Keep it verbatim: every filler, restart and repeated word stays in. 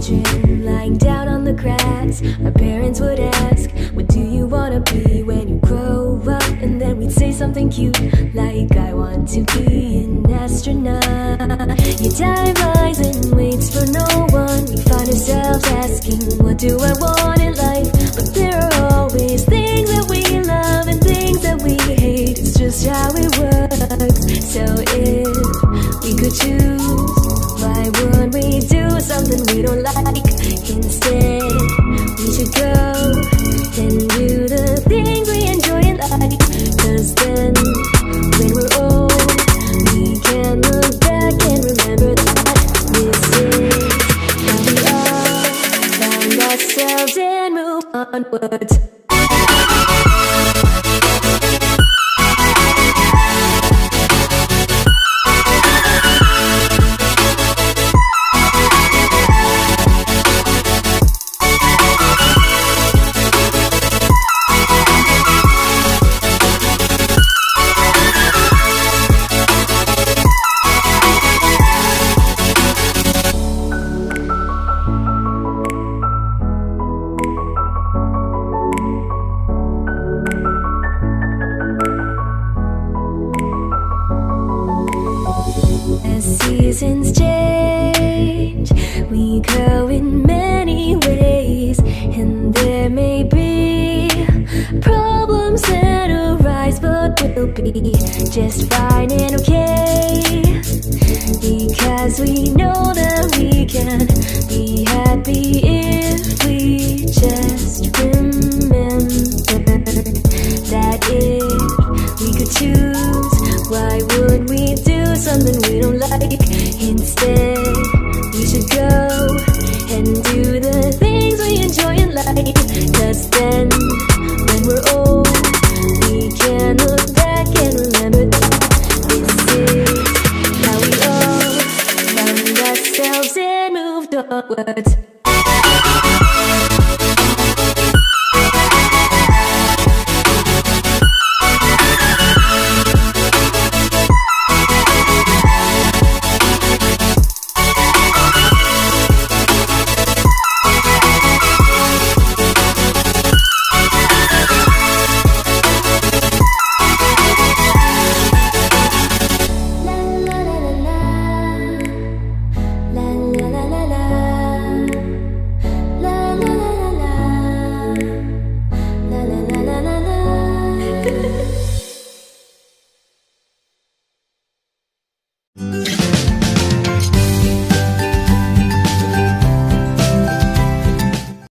children lying down on the grass, our parents would ask, what do you wanna be when you grow up? And then we'd say something cute like, I want to be an astronaut. Your time flies and waits for no one. We find ourselves asking, what do I want in life? But there are always things that we love and things that we hate. It's just how it works. So if we could choose, why would we do something we don't like? Instead, we should go and do the things we enjoy in life. Cause then, when we're old, we can look back and remember that this is how we all found ourselves and move onwards. As seasons change, we grow in many ways, and there may be problems that arise, but we'll be just fine and okay, because we know that we can be happy if we just remember that if we could choose, why would we do something we don't like? Instead, we should go and do the things we enjoy in life. Cause then, when we're old, we can look back and remember that this is how we all found ourselves and moved onwards.